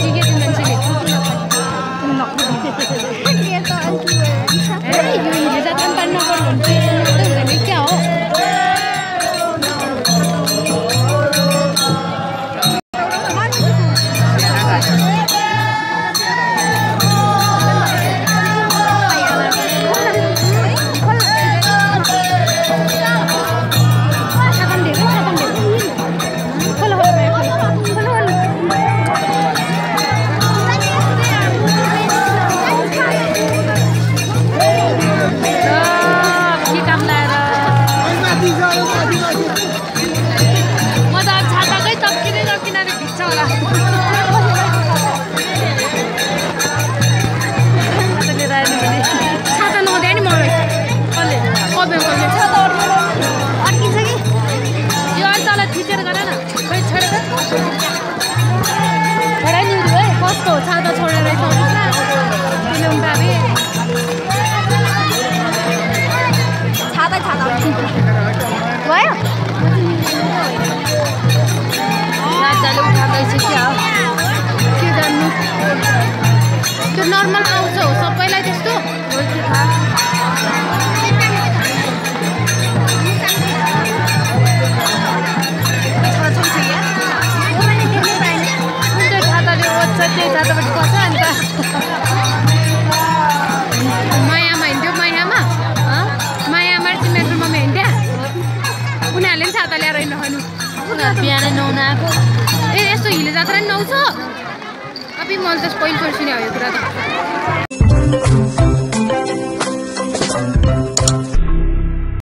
normal आउँछ सबैलाई त्यस्तो छाताले ओछ्छ त्यही छाताबाट बस्छ अन्त मायामा हिँड्थ्यो मायामा चाहिँ मेरो मम्मी हिँड्थ्या उनीहरूले पनि छाता ल्याएर हिँड्नु बिहान नुहाउन आएको ए यस्तो हिले जात्रा नि नुहाउँछ अबि मैले त पहिलोचोटि सुने हो यो कुरा त